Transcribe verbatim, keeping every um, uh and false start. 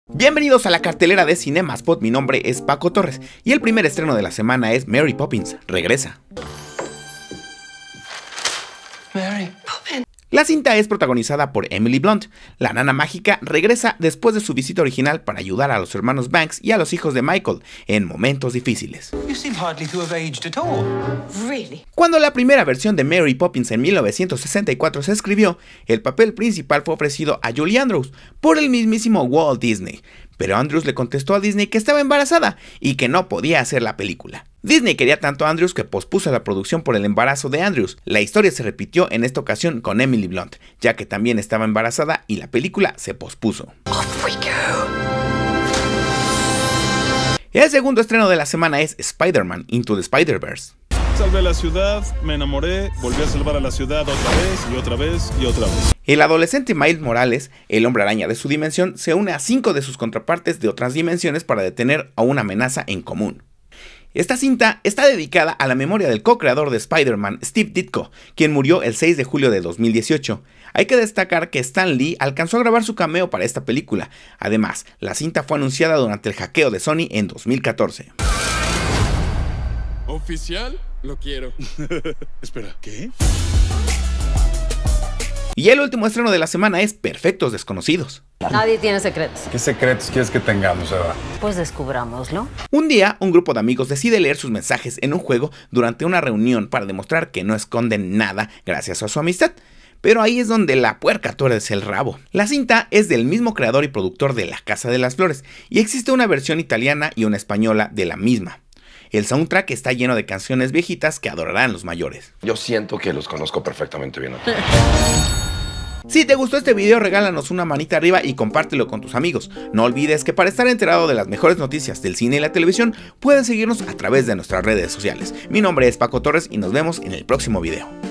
Bienvenidos a la cartelera de Cinemaspot, mi nombre es Paco Torres y el primer estreno de la semana es Mary Poppins Regresa. Mary Poppins. La cinta es protagonizada por Emily Blunt. La nana mágica regresa después de su visita original para ayudar a los hermanos Banks y a los hijos de Michael en momentos difíciles. Really? Cuando la primera versión de Mary Poppins en mil novecientos sesenta y cuatro se escribió, el papel principal fue ofrecido a Julie Andrews por el mismísimo Walt Disney, pero Andrews le contestó a Disney que estaba embarazada y que no podía hacer la película. Disney quería tanto a Andrews que pospuso la producción por el embarazo de Andrews. La historia se repitió en esta ocasión con Emily Blunt, ya que también estaba embarazada y la película se pospuso. Off we go. El segundo estreno de la semana es Spider-Man Into the Spider-Verse. Salvé la ciudad, me enamoré, volví a salvar a la ciudad otra vez y otra vez y otra vez. El adolescente Miles Morales, el hombre araña de su dimensión, se une a cinco de sus contrapartes de otras dimensiones para detener a una amenaza en común. Esta cinta está dedicada a la memoria del co-creador de Spider-Man, Steve Ditko, quien murió el seis de julio de dos mil dieciocho. Hay que destacar que Stan Lee alcanzó a grabar su cameo para esta película. Además, la cinta fue anunciada durante el hackeo de Sony en dos mil catorce. ¿Oficial? Lo quiero. Espera, ¿qué? Y el último estreno de la semana es Perfectos Desconocidos. Nadie tiene secretos. ¿Qué secretos quieres que tengamos, Eva? Pues descubrámoslo. Un día, un grupo de amigos decide leer sus mensajes en un juego durante una reunión para demostrar que no esconden nada gracias a su amistad. Pero ahí es donde la puerca tuerce el rabo. La cinta es del mismo creador y productor de La Casa de las Flores, y existe una versión italiana y una española de la misma. El soundtrack está lleno de canciones viejitas que adorarán los mayores. Yo siento que los conozco perfectamente bien. Si te gustó este video, regálanos una manita arriba y compártelo con tus amigos. No olvides que para estar enterado de las mejores noticias del cine y la televisión, pueden seguirnos a través de nuestras redes sociales. Mi nombre es Paco Torres y nos vemos en el próximo video.